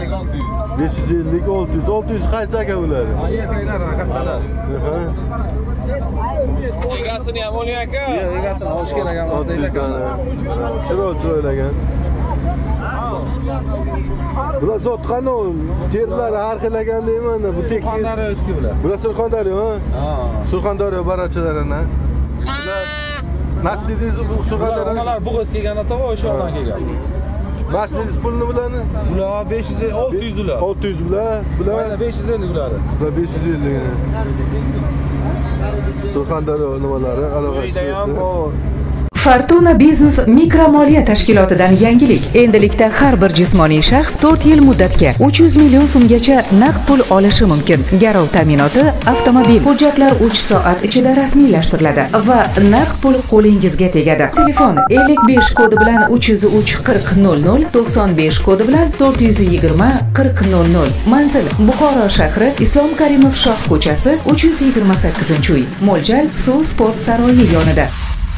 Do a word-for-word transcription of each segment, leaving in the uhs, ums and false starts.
besh yuz ellik olti yuz. olti yuz qaysi aka bular? Ayaklar, kattalar. Egasini ham oling aka. Yo'q, egasini olish kerak ham olti yuz aka. Chiroy chiroylagan. Bular zot qanday? Terlari har xil ekan deyman-da. Bu tek Surxondaryo eski bular. Bular Surxondaryo, ha? Ha. Surxondaryo barachalarini. Nashdingiz Surxondaryo? Ular bug'uz kelgan to'g'ri, o'sha yoqdan kelgan. Nashdingiz pulni bularni? Bular besh yuz olti yuz ular. olti yuz bular. Bular besh yuz ellik ular. Bular besh yuz ellik. Surxondaryo nimalari aloqa qildi. Fortuna Business mikro moliya tashkilotidan yangilik. Endilikda har bir jismoniy shaxs to'rt yil muddatga uch yuz million so'mgacha naqd pul olishi mumkin. Garov ta'minoti, avtomobil, hujjatlar uch soat ichida rasmiylashtiriladi va naqd pul qo'lingizga tegadi. Telefon ellik besh kodi bilan uch yuz uch qirq nol nol, to'qson besh kodi bilan to'rt yuz yigirma qirq nol nol. Manzil Buxoro shahri, Islom Karimov Shoh ko'chasi, uch yuz yigirma sakkizinchi uy. Mo'ljal Suv sport saroyi yonida.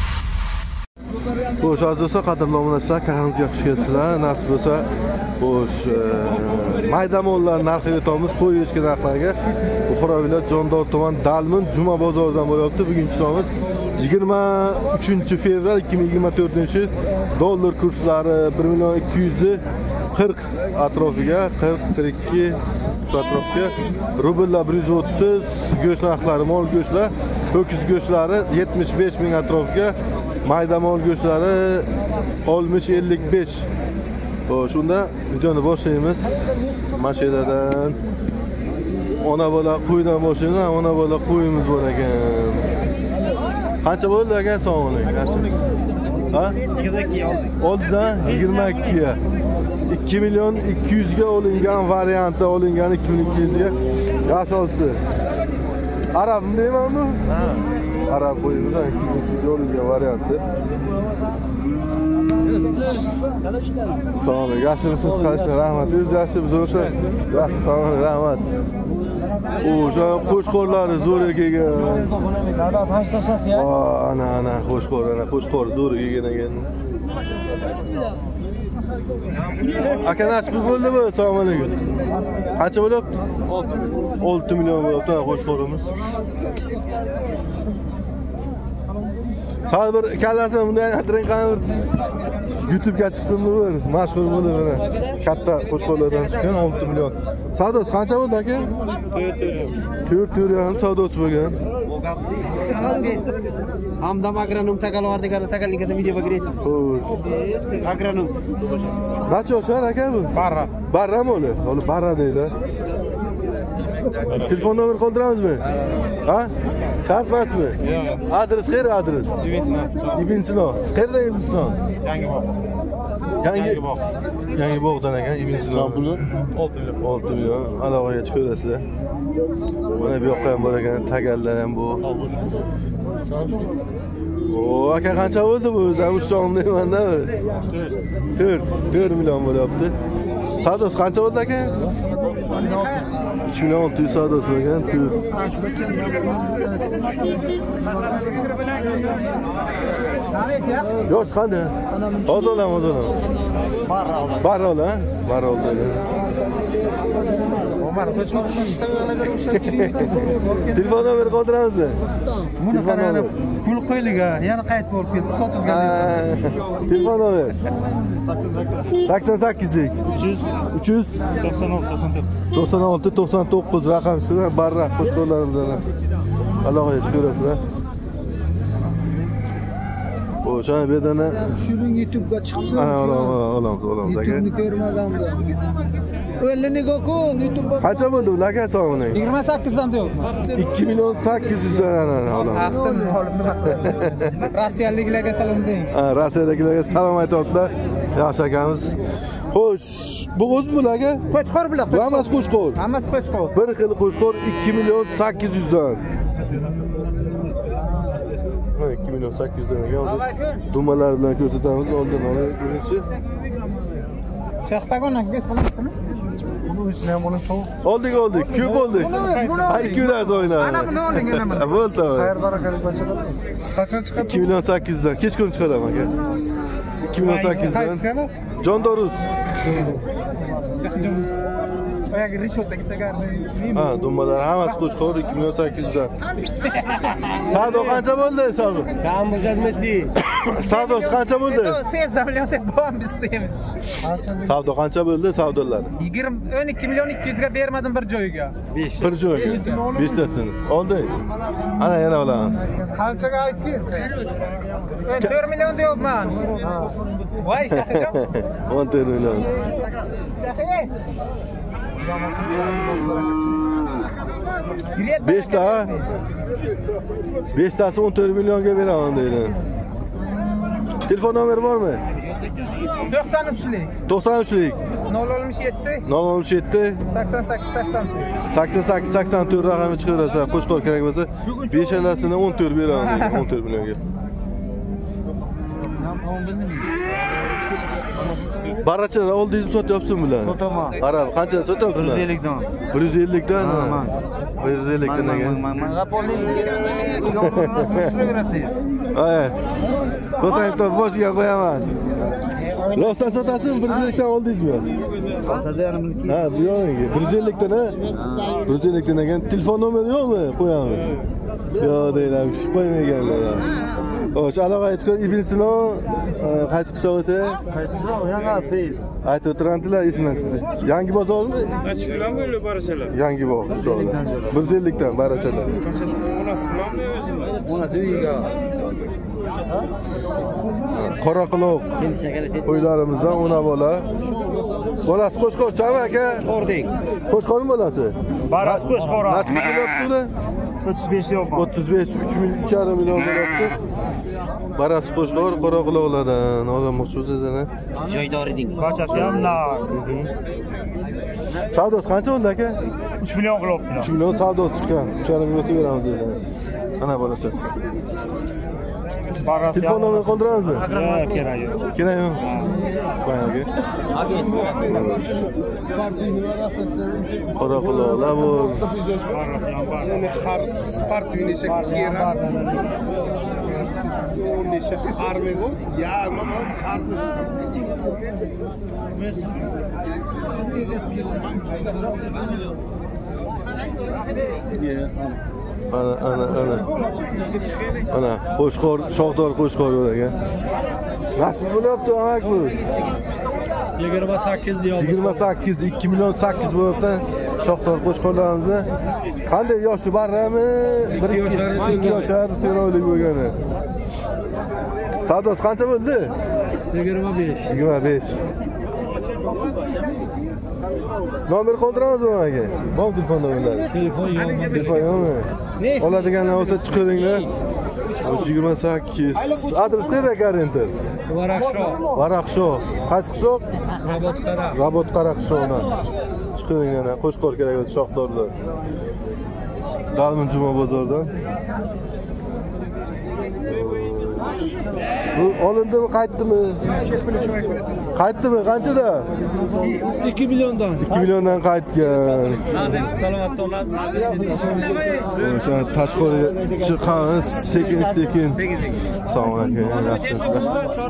Xo'sh, aziz do'stlar, qadrli obunachilar, kanalimizga xush kelibsizlar. Nasib bo'lsa, xo'sh, mayda mollar narxiga o'tamiz, qo'y echki narxlariga. Buxoro viloyat Jondor tuman Dalmun Juma bozoridan bo'lyapti. Bugungi sonimiz yigirma uchinchi fevral ikki ming yigirma to'rtinchi yil. Dollar kurslari bir million ikki yuz qirq atrofiga, qirq qirq ikki atrofiga, rubllar bir yuz o'ttiz, go'sht narxlari, mol go'shtlar, ho'kiz go'shtlari yetmish besh ming atrofiga, mayda mol go'shtlari oltmish ellik besh. Xo'sh, unda videoni boshlaymiz. Mashinadan ona bola qo'ydan boshlaymiz. Ona bola qo'yimiz bor ekan. Qancha bo'ldi aka sog'lik? Ha? oldida yigirma ikki ga. ikki million ikki yuz ga olingan variantda olingan ikki million ikki yuz ga. Yasholti. Arabmi deymanmi? Ha. Arab qo'yimiz ikki million ikki yuz ga olingan variantda. Sağ olun. Yaşlısınız kardeşler. Rahmet. Yüz yaşlı biz olursa. Sağ olun. Rahmet. O şu an koşkorları zor gegen. Dada tanıştırsanız ya. Aa, ana ana koşkor ana koşkor zor gegen gegen. Aka nasip bo'ldi mi? Assalomu alaykum. Qancha bo'lyapti? olti million bo'lyapti qo'shqorimiz. Sal bir kallasini bunday atring qani bir YouTube'ga chiqsin bir mashhur bo'ldi mana. Katta qo'shqorlardan chiqqan olti million. Savdosi qancha bo'ldi aka? to'rt million savdosi bo'lgan. Hamdam agronom takalar degan takalnikasi videoga kiradi. Xo'sh. Agronom. Qancha yoshlar aka bu? Barra. Barra mi o'li? O'li barra deydi. Telefon nomer qoldiramizmi? Ha? Shart emasmi? Yo'q. Adres qayerda adres? Ibn Sino. Qayerda Ibn Sino? Yangibog'. Yangi Yangibog'dan ekan Ibn Sino. Puli olti million. olti million. Aloqaga chiqarasizlar. Mana bu yoqqa ham bor ekan, tagallar ham bu. O aka qancha bo'ldi bu? O'zim ushshom deyman-da. to'rt to'rt million bo'lyapti. Savdosi qancha bo'ldi aka? uch million olti yuz savdosi bo'lgan. Yo'q, qanday? Hozir olam, hozir olam. Barra. Barra ola, barra oldi. Omar, telefon nomeri qoldiramizmi? Buni qarang, pul qo'yliga, yana qaytib olib kelib sotilgan. Telefon nomeri sakson sakkiz uch yuz to'qson olti to'qson to'qqiz raqam shu barra qo'shqorlarimizdan aloqaga chiqarasizlar. O'sha bu yerdan Shuning YouTube'ga chiqsin. Ana olamiz, olamiz, olamiz aka. YouTube'ni ko'rmagandim. O'liniga ko'n YouTube'ga. Qancha bo'ldi ular aka sog'ning? yigirma sakkiz dan deyapman. ikki million sakkiz yuz dan olamiz. Aqdim holimni maqtaysiz. Rossiyaliklarga salom deng. Ha, Rossiyadagilarga salom aytyaptilar. Yaxshi akamiz. Xo'sh, bu o'z bular aka? Qo'chqor bular. Hammasi qo'chqor. Hammasi qo'chqor. Bir xil qo'chqor ikki million sakkiz yuz dan. ikki million sakkiz yuz dan ekan. Hozir dumalar bilan ko'rsatamiz. Oldin olaylik. Chaqpagondan kesmoqmi? Buni uchun ham buni so'q. Oldik, oldik. Ko'p oldik. Ha, ikki million o'ynadi. Ana buni oling, ana buni. Bo'ldi. Xayr barakali bachada. Qachon chiqadi? ikki million sakkiz yuz dan. Kechqurun chiqaraman aka. ikki million sakkiz yuz dan. Qaysi kana? Jondorus. Chaqchamiz. Undagi rishotdagi tagarni. Ha, dumbalar hammasi qo'shqor ikki million sakkiz yuz dan. Savdo qancha bo'ldi, savdo? Kam bo'lganmidi? Savdo qancha bo'ldi? sakson million deb bo'm bizsem. Savdo qancha bo'ldi, savdolar? yigirma o'n ikki million ikki yuz ga bermadim bir joyga. Bir joyga. besh tasini. Oldi. Ana yana olamiz. Qanchaga aytding? o'n to'rt million deyapman. Voy shahidam. o'n to'rt million. besh ta. besh tasi o'n to'rt millionga beraman deydi. Telefon nomeri bormi? to'qson uchlik. to'qson uchlik. nol oltmish yetti. nol oltmish yetti. sakson sakkiz sakson. sakson sakkiz sakson to'rt raqamga chiqarasan. Qo'shqor kerak bo'lsa, beshalasini o'n to'rt beraman deydi. o'n to'rt millionga. Barachalar oldingizni sotyapsizmi bular? Sotaman. Qarab, qancha sotyapsizlar? bir yuz ellik dan. bir yuz ellik dan. bir yuz ellik dan ekan. Rapolning kilometrini suraverasiz. Ay. To'tang top boshiga qo'yaman. Rostdan sotasizmi? bir yuz ellik dan oldingizmi? Sotadi yana buniki. Ha, bu yo'qmi? bir yuz ellik dan, ha? bir yuz ellik dan ekan. Telefon nomeri yo'qmi? Qo'yamiz. Yo'q deylar, shu qo'ymaganlar. Xo'sh, aloqaga chiqib Ibn Sino qaysi qishloq edi? Qaysi qishloq? Yangi Afil. Aytib o'tirandilar esimdan. Yangi bozormi? Kaç kilo böyle barachalar? Yangi bog' qishloqlar. bir yuz ellik dan barachalar. Onasi uyiga. Qoraquloq qo'ylarimizdan ona bola. Bolasi qo'shqorchami aka? Qo'rdek. Qo'shqormi bolasi? Baras qo'shqor. Nasib qilyapti? o'ttiz besh deyapman. o'ttiz besh uch yarim million bo'lyapti. Barasi qo'shqor qoraquloqlardan olmoqchisiz ana. Joydor eding. Bachasi ham na. Savdosi qancha bo'ldi aka? uch million qilyaptilar. uch million savdosi chiqqan. uch yarim million beramiz deydi. Ana bolachasi. Baras. Telefon nomeri qoldiramizmi? Yo'q, kerak yo'q. Kerak yo'q. Qo'ying aka. Qoraquloqlar bor. Yine har sportini şekilde ne şekil harmego ya mama harmış. Ana ana ana. Ana qo'shqor, shohdor qo'shqor ekan. Nasib bo'lyapti amak bu. yigirma sakkiz deyapmiz. yigirma sakkiz ikki million sakkiz bo'lyapti. Shohdor qo'shqorlarimizni. Qanday yoshi barrami? bir ikki yoshar terolik bo'lgani. Savdosi qancha bo'ldi? yigirma besh. yigirma besh. Nomer qoldiramizmi aka? Bor telefon nomerlari. Telefon yo'qmi? Telefon yo'qmi? Oladiganlar bo'lsa chiqaringlar. yigirma sakkiz. Adres qayerda Garenter? Varaqsho. Varaqsho. Qaysi qishloq? Rabotqara. Rabotqara qishlog'idan. Chiqaringlar, Qo'shqor kerak bo'lsa shohdorlar. Dalmin juma bozoridan. Bu olindimi, qaytdimi? Qaytdimi? Qanchada? ikki milliondan. ikki milliondan qaytgan. Nazim, salomat bo'lasiz. Nazim. O'sha tashqariga chiqqan sekin sekin. Assalomu alaykum. Yaxshisizlar.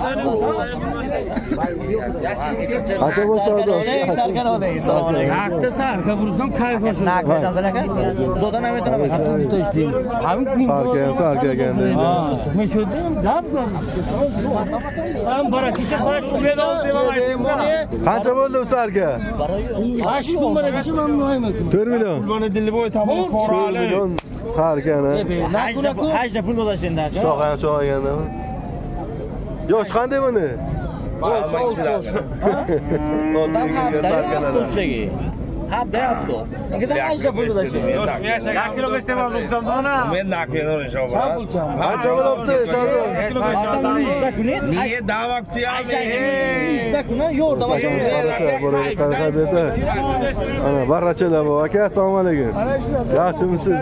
Qancha bo'lsa savdo? Haqda sarka bursam kayf olsun. Dodan ham aytiraman. Sarka ham sarka ekanda. Men shu gap ham barakisha bash medal demamaydim buni. Qancha bo'ldi bu sarka? Ash kun barakisha mamnunman. to'rt million. Buni dilli bo'y tamom qorali. million sarkani. Hajda hajda pul bo'lashenda. Shoq ham shoq ekanda. Yosh qanday buni? Yosh yosh. Hafta hafta. Nega hajda pul bo'lashenda? Yosh men bir kilo istemam O'zbekistonda. Men nakilon inshaalloh. Qancha bo'libdi savdo? Niye dava kutuyapsiz? Sakuna yo'q dava. Ana barrachalar bor aka, assalomu alaykum. Yaxshimisiz?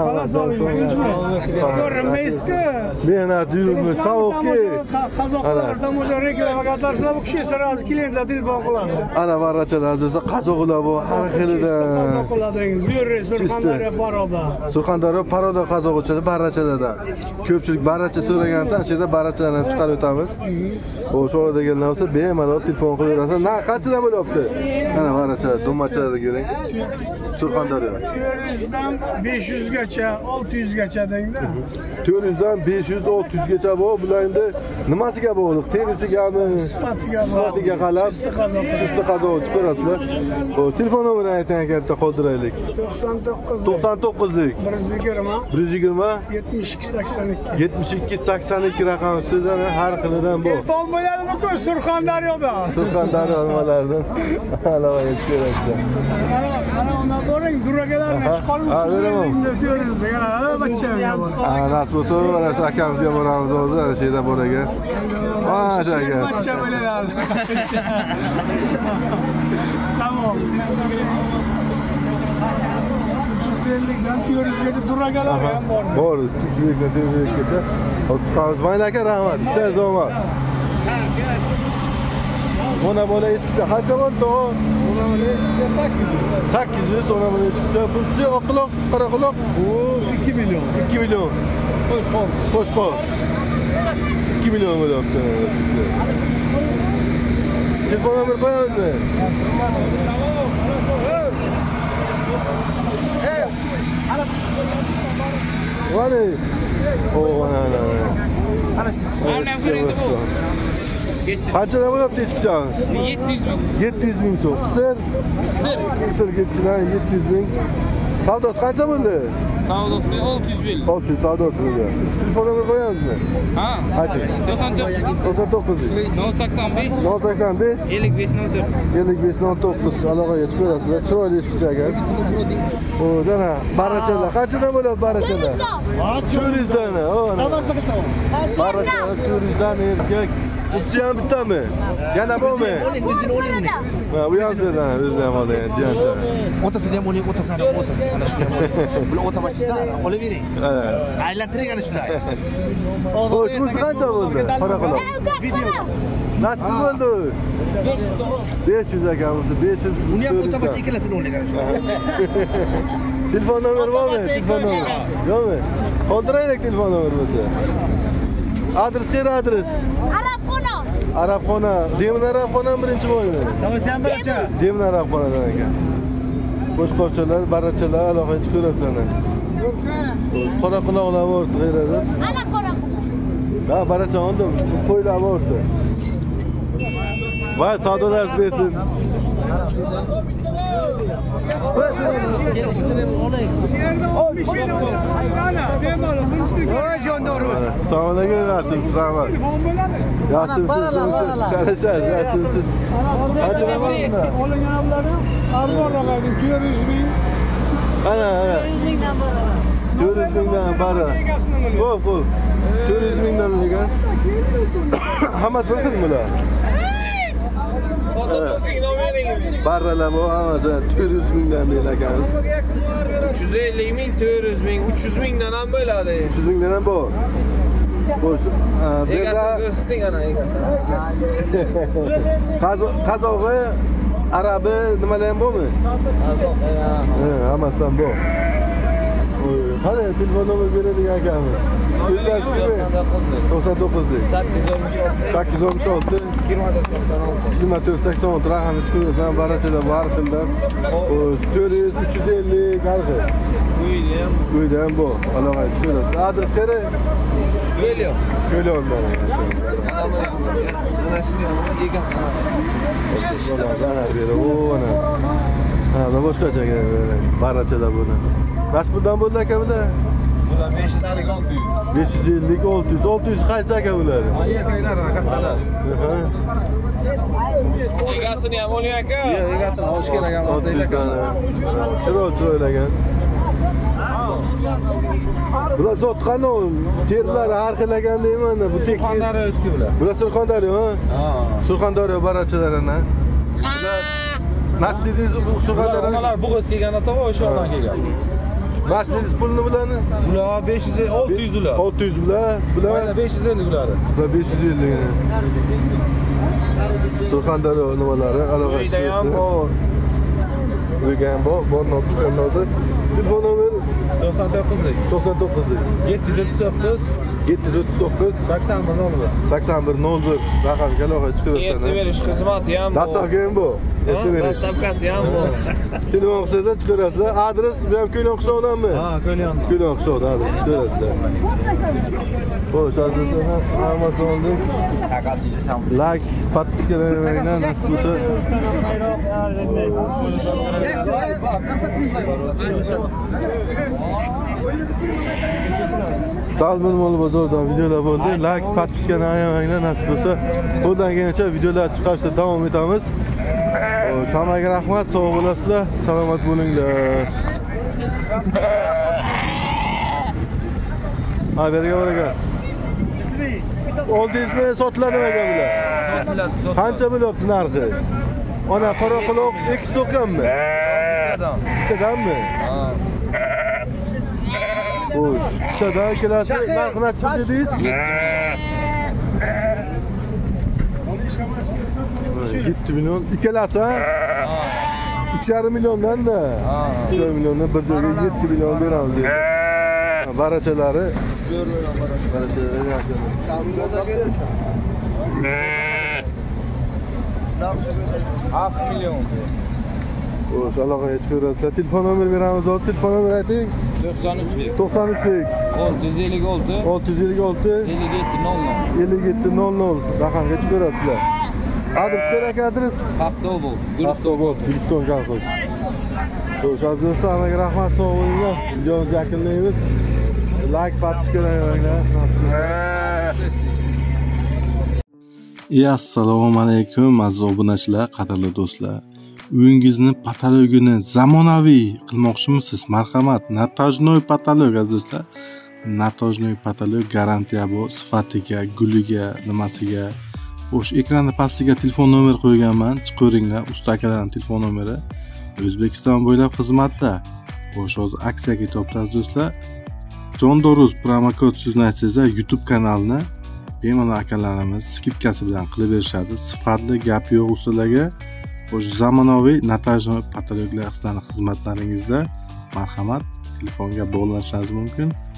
Mehnat yuribmiz, sovuqki. Qazoqlarda mo'jal reklama qatarsalar bu kishi sразу klientlar telefon qiladi. Ana barrachalar desa qazoqlar bor, har xilidan. Zo'r Surxondaryo Paroda. Surxondaryo Paroda qozoq uchadi barachalardan. Ko'pchilik baracha so'ragandan o'sha yerda barachalarni chiqarib o'tamiz. O'sha yerda kelgan bo'lsa bemalol telefon qilaverasiz. Na qanchadan bo'lyapti? Mana baracha, do'machalarni ko'ring. Surxondaryo. to'rt yuzdan besh yuzgacha, olti yuzgacha dengda. to'rt yuzdan besh yuz, olti yuzgacha bor. Bular endi nimasiga bog'liq? Tegisigami? Sifatiga Sifatiga qarab, usti qazoq chiqarasizlar. Xo'sh, telefon nomerini ayting aka, bitta qoldiraylik. to'qson to'qqiz to'qson to'qqizlik bir yuz yigirma bir yuz yigirma yetmish ikki sakson ikki. yetmish ikki sakson ikki raqami sizdan har xilidan bor. Telefon bo'ladimi-ku Surxondaryoda? Surxondaryo nimalaridan alavaya chiqarasizlar. Mana unda boring, duragalarni chiqarib o'tirish degan, ha, bachchaga. Ha, nasib bo'lsa, mana shu akamizga boramiz hozir, ana shu yerda bor ekan. Masha aka. Bachcha bo'lalar. Tamam. uch yuz ellikdan to'rt yuzgacha duragalar ham bor. Bor, uch yuz ellikdan to'rt yuz gacha. Hozir chiqamiz. Mayli aka, rahmat. Ishlaringiz omad. Ona bola eskicha qancha bo'ldi? Ona bola eskicha sakkiz yuz, ona bola eskicha. Bunchi oqloq, qoraquloq. u ikki million. ikki million. Qo'shqol. Qo'shqol. ikki million bo'lyapti. Telefon nomer qo'yamiz. Vale. O, ana ana. Ana shu. Qanchadan bo'lyapti echkichamiz? yetti yuz ming. yetti yuz ming so'm. Qisir? Qisir. Qisir ketchilar yetti yuz ming. Savdosi qancha bo'ldi? Savdosi olti yuz ming. olti yuz savdosi bo'ldi. Telefon nomer qo'yamizmi? Ha. Ayting. to'qson to'qqiz. to'qson to'qqiz. nol sakson besh. nol sakson besh. ellik besh nol to'qqiz. ellik besh nol to'qqiz aloqaga chiqarasizlar. Chiroyli echkicha ekan. O, jana, barachalar. Qanchadan bo'ladi barachalar? to'rt yuz dan. O, barachalar to'rt yuz dan erkak. Uchchi ham bittami? Yana bormi? Oling, o'zini olingmi? Ha, bu ham sizdan, o'zida ham olgan, jiyancha. Otasini ham oling, otasini ham otasi. Ana shuni ham oling. Bular ota mashina, olavering. Ha. Aylantiring ana shunday. Xo'sh, bunisi qancha bo'ldi? Qara qilib. Nasib bo'ldi? besh yuz akamizda, besh yuz. Uni ham ota mashina ikkalasini oling ana shunday. Telefon nomer bormi? Telefon nomer. Yo'qmi? Qoldiraylik telefon nomer bo'lsa. Adres qayerda adres? Arabxona. Arabxona. Demon Arabxona birinchi bo'ymi? Davlatdan baracha. Demon Arabxonadan ekan. Qo'shqorchalar, barachalar aloqa chiqarasizlar. Qora quloqlar bor, qayerda? Ana qora quloq. Ha, baracha oldim. Qo'ylar bor. Voy, savdolar bersin. Assalomu alaykum, yaxshimisiz? Rahmat. Yaxshimisiz? Qarashasiz, yaxshimisiz? Qancha bo'ldi? Olinganlarni arzonroq ayting, to'rt yuz ming. Ana, ana. to'rt yuz mingdan bari. Qo'y, qo'y. to'rt yuz mingdan ekan. Hammasi bir xil bular. Barralar bu hammasi to'rt yuz mingdan deyil akamiz. uch yuz ellik ming, to'rt yuz ming, uch yuz mingdan ham bo'ladi. uch yuz mingdan ham bor. Xo'sh, bu yerda ko'rsating ana egasini. qazog'i, arabi nimalar ham bormi? Qozoq, ha. Hammasidan bor. Qani telefon nomer beradigan akamiz. to'qson to'qqizlik sakkiz yuz oltmish olti yigirma to'rt sakson olti raqamni chiqarsan, barachalar bor xillar. to'rt yuz, uch yuz ellik har xil. Uyda ham, Uyda ham bor. Aloqa chiqarasiz. Adres qayerda? Ko'lyon. Ko'lyondan. Mana shuni egasini. Mana beri, o ana. Ha, boshqacha barachalar buni. Nasibdan bo'ldi aka bular? Bular besh yuz ellik olti yuz. besh yuz ellik olti yuz. olti yuz qaysi aka bular? Ayaklar, kattalar. Ha. Egasini ham oling aka. Yo'q, egasini olish kerak ham. Chiroyli chiroylagan. Bular zot qanday? Terlari har xil ekan deyman-da. Bu tek Surxondaryo eski bular. Bular Surxondaryo, ha? Ha. Surxondaryo barachalarini. Nasibingiz Surxondaryo. Ular bug'uz kelgan to'g'ri o'sha yoqdan kelgan. Nasibingiz pulni bularni? Bular besh yuz olti yuz ular. olti yuz bular. Bular besh yuz ellik ular. Bular besh yuz ellik. Surxondaryo nimalari aloqa Uyda ham bor. Uygan bor, bor chiqqanlarda. Telefon nomeri to'qson to'qqizlik to'qson to'qqizlik yetti yuz o'ttiz to'qqiz yetti yuz o'ttiz to'qqiz sakson bir nol bir sakson bir nol bir raqamga aloqa chiqaversan. Erta berish xizmati ham bor. Dastavka ham bor. Erta berish. Dastavkasi ham bor. Telefon qilsangiz chiqarasizlar. Adres bu ham Ko'ylon qishlog'idanmi? Ha, Ko'ylon. Ko'ylon qishlog'ida adres chiqarasizlar. Xo'sh, azizlar, hammasi oldik. Like, podpiskalarni nasib bo'lsa. Dalmin mol bozordan videolar bo'ldi. Like, podpiskani ayamanglar nasib bo'lsa. Qo'ldan kelgancha videolar chiqarishda davom etamiz. Hammaga rahmat, sog' bo'lasizlar, salomat bo'linglar. Haberga barakat. Oldingizmi sotiladimi aka bular? Sotiladi, sotiladi. Qancha bo'lyapti narxi? Ona Qoraqaloq X to'qqizinmi? Bittadanmi? Ha. Xo'sh, bittadan kelasi narxini aytib dedingiz? yetti million ikkalasi ha? uch yarim milliondan-da. uch yarim milliondan bir joyga yetti million beramiz dedi. Barachalari. Barachalari yaxshi. half million. Xo'sh, aloqaga chiqaverasizlar. Telefon nomer beramiz. Telefon nomer ayting. to'qson uchlik to'qson uchlik olti yuz ellik olti olti yuz ellik olti ellik yetti nol nol ellik yetti nol nol raqamga chiqaverasizlar. Adres kerak adres? Paxtobod, Paxtobod, Guliston kolxoz. Xo'sh, azizlar, hammaga rahmat, sog' bo'linglar. Videomizni yakunlaymiz. Like, podpiskalayveringlar. Assalomu alaykum, aziz obunachilar, qadrli do'stlar. Uyingizni patologini zamonaviy qilmoqchimisiz? Marhamat, Natajnoy patolog azizlar. Natajnoy patolog garantiya bor, sifatiga, guliga, nimasiga. Xo'sh, ekranda pastiga telefon nomer qo'yganman, chiqaveringlar. Usta akalarning telefon nomeri O'zbekiston bo'ylab xizmatda. Xo'sh, hozir aksiya ketyapti do'stlar. Jondoruz promokod sizni aytsangizlar, YouTube kanalini bemalol akalarimiz skidkasi bilan qilib berishadi. Sifatli gap yo'q ustalarga. Xo'sh, zamonaviy Natajnoy patologlar sizlarning xizmatlaringizda marhamat, telefonga bog'lanishingiz mumkin.